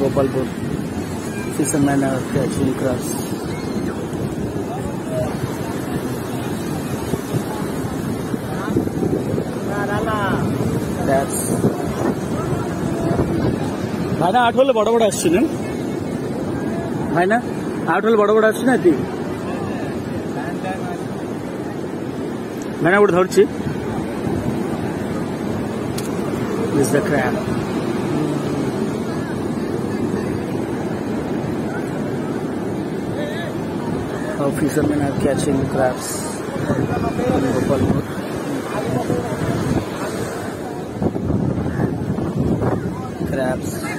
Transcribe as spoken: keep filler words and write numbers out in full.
Gopalpur. Fishermen are catching crabs. That's भाई ना आठ वाले बड़ा बड़ा आसछि ना भाई ना आठ वाले बड़ा बड़ा आसछि ना एति भाई ना गोटे धरछि This is the crab. How fishermen are catching crabs in Gopalpur. Crabs.